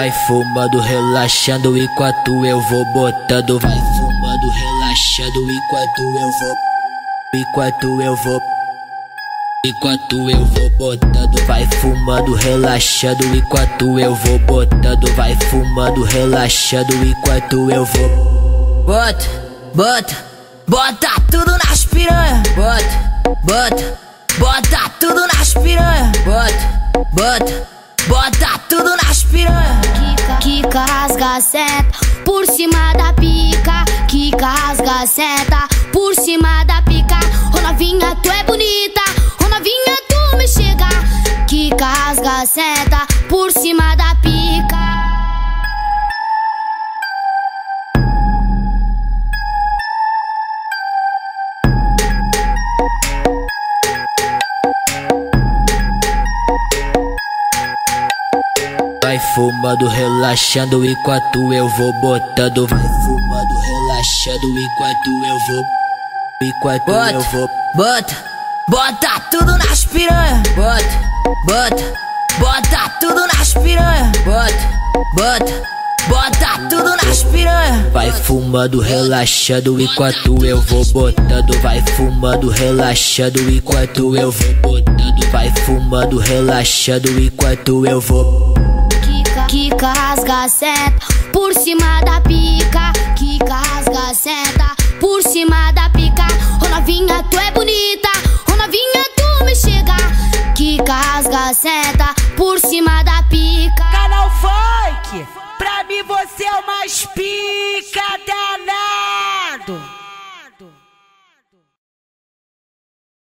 Vai fumando, relaxando, enquanto eu vou botando. Vai fumando, relaxando, enquanto eu vou botando. Vai fumando, relaxando, enquanto eu vou botando. Vai fumando, relaxando, enquanto eu vou. Bota tudo nas piranha. Bota tudo nas piranha. Bota tudo nas piranha. Quica, rasga a seta por cima da pica. Quica, rasga a seta por cima da pica. Ô novinha, tu é bonita. Ô novinha, tu me chega. Quica, rasga a seta por cima da pica. Vai fumando, relaxando, enquanto eu vou botando. Vai fumando, relaxando, enquanto eu vou. Bota tudo nas piranha. Bota tudo nas piranha. Bota tudo nas piranha. Vai fumando, relaxando, enquanto eu vou botando. Vai fumando, relaxando, enquanto eu vou botando. Vai fumando, relaxando, enquanto eu vou. Quica, rasga a seta por cima da pica. Quica, rasga a seta por cima da pica. Ô novinha, tu é bonita. Ô novinha, tu me chega. Quica, rasga a seta por cima da pica. Canal Funk, pra mim você é o mais pica da